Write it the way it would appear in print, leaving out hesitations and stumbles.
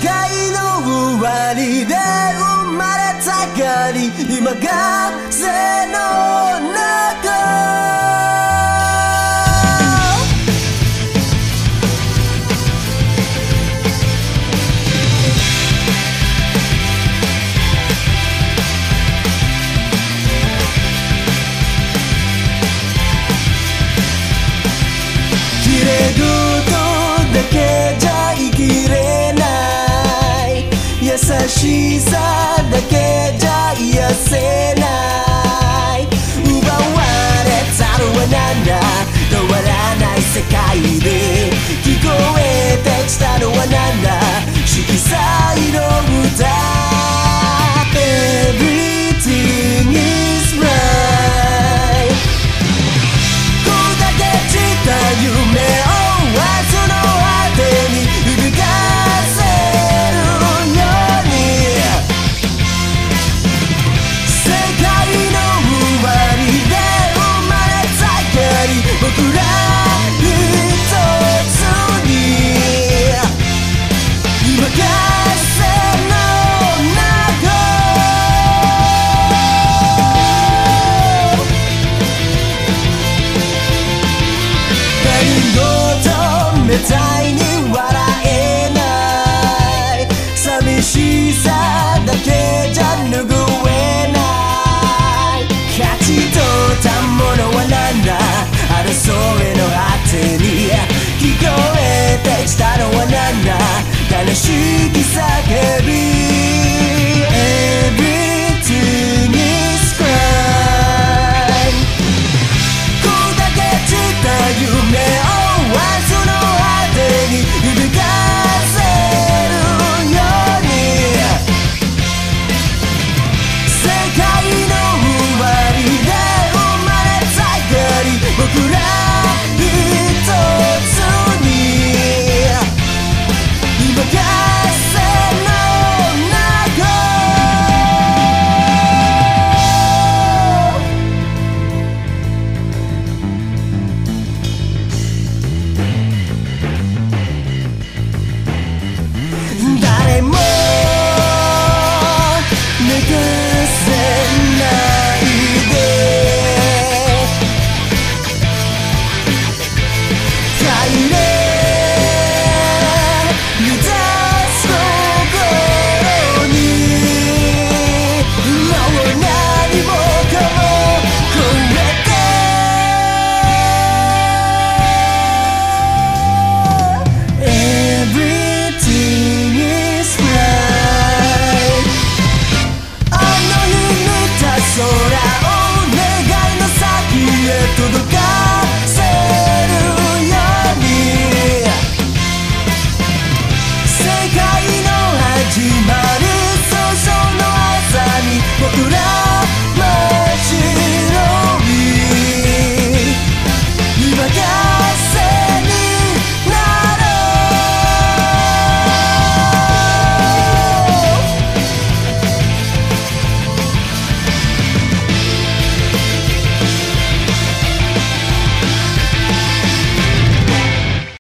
界の終わりで生まれたがり今が背の中綺麗事だけじゃ生きれない優しさだけじゃ癒せない奪われたのはなんだ変わらない世界で聞こえてきたのはなんだ色彩の歌Everything is right 砕け散った夢を明日の果てに響かせるように世界の終わりで生まれたがり僕ら一つに今が背の中みたいに笑えない寂しさだけじゃ拭えない勝ち取ったものはなんだ争いの果てに聞こえてきたのはなんだ悲しき叫びEverything is crime 砕け散った夢を明日の響かせるように世界の終わりで生まれたがり僕ら一つに今が背の中誰も寝かせないで帰れ満たす心にもう何もかも超えて空を願いの先へ届かせるように世界の始まる早々の朝に僕ら